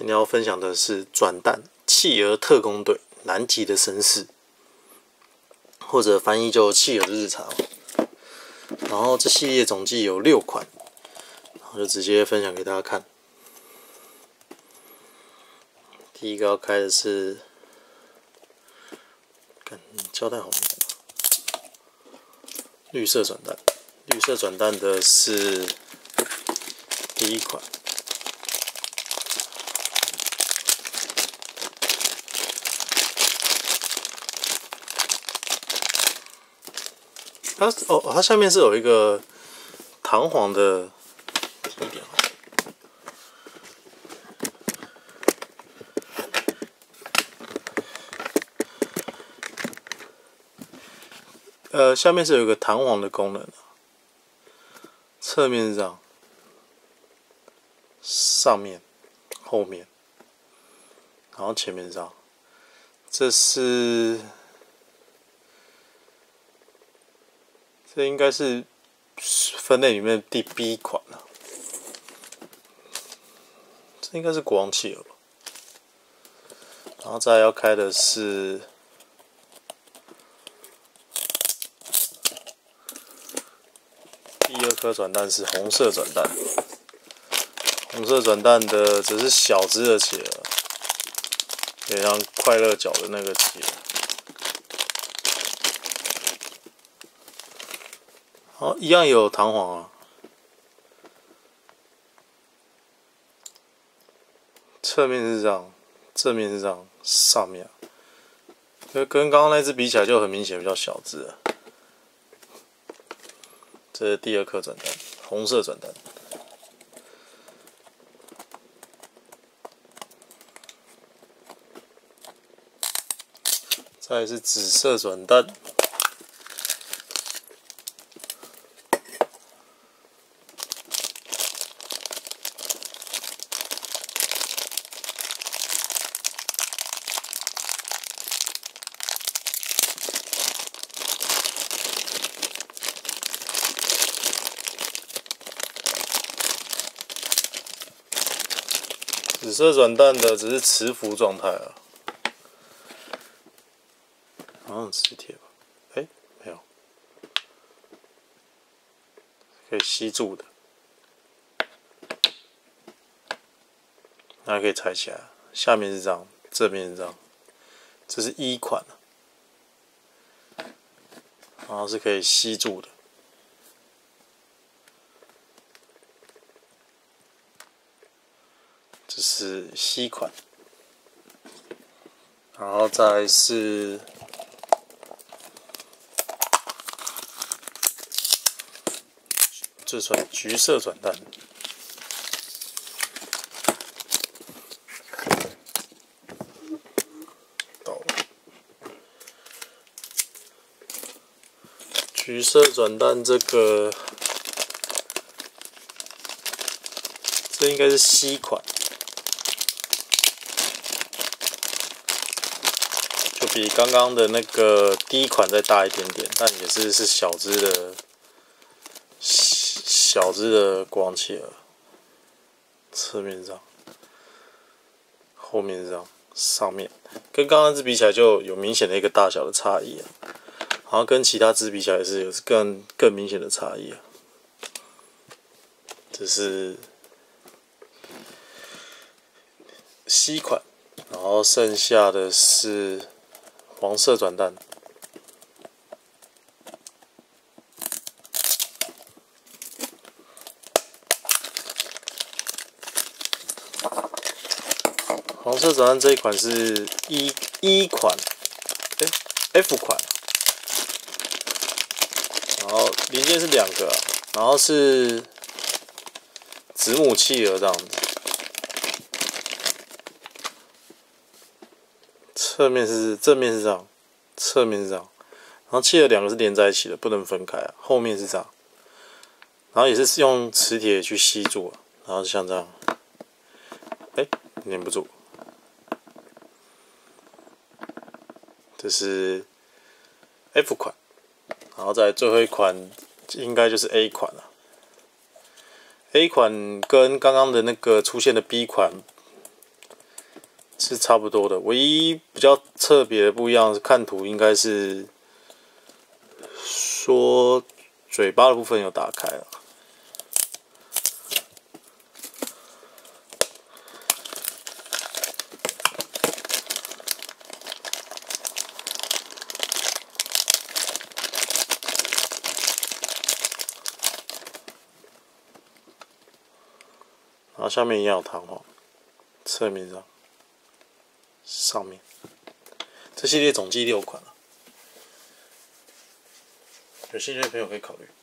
今天要分享的是转蛋企鹅特工队南极的绅士，或者翻译就企鹅的日常。然后这系列总计有6款，然后就直接分享给大家看。第一个要开的是，胶带好难，绿色转蛋。绿色转蛋的是第一款。它下面是有一个弹簧的，一点下面是有一个弹簧的功能，侧面是这样，上面、后面，然后前面是这样，这应该是分类里面第 B 款了，这应该是国王企鹅吧。然后再来要开的是第2颗转蛋，是红色转蛋。红色转蛋的只是小只的企鹅，有点像快乐角的那个企鹅。好，一样也有弹簧啊。侧面是这样，正面是这样，上面跟刚刚那只比起来就很明显比较小只了。这是第2颗转蛋，红色转蛋。再来是紫色转蛋。紫色转蛋的只是磁浮状态啊，好像磁铁吧？没有，可以吸住的，那可以拆起来。下面是这样，正面是这样，这是1款，然后是可以吸住的。这是C款，然后再来是这算橘色转蛋，橘色转蛋这应该是C款。就比刚刚的那个第1款再大一点点，但也是小只的国王企鹅。侧面是这样，后面是这样，上面跟刚刚那只比起来就有明显的一个大小的差异啊。然后跟其他只比起来也是有更明显的差异啊。这是C款，然后剩下的是黄色转蛋。黄色转蛋这一款是一款，F 款，然后零件是2个啊，然后是子母企鹅这样子。正面是这样，侧面是这样，然后企鹅2个是连在一起的，不能分开啊。后面是这样，然后也是用磁铁去吸住啊，然后像这样，粘不住。这是 F 款，然后再最后一款应该就是 A 款了。A 款跟刚刚的那个出现的 B 款是差不多的，唯一比较特别的不一样是看图应该是说嘴巴的部分有打开了。然后下面一样有弹簧，侧面上、上面，这系列总计6款了，有兴趣的朋友可以考虑。